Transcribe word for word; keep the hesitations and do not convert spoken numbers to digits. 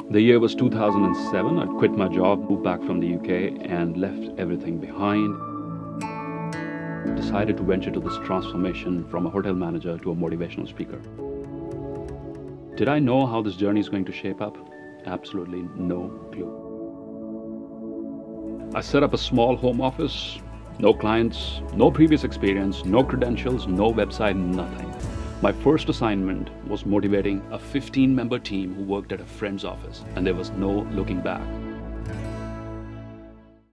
The year was two thousand seven. I'd quit my job, moved back from the U K and left everything behind. Decided to venture to this transformation from a hotel manager to a motivational speaker. Did I know how this journey is going to shape up? Absolutely no clue. I set up a small home office, no clients, no previous experience, no credentials, no website, nothing. My first assignment was motivating a fifteen member team who worked at a friend's office, and there was no looking back.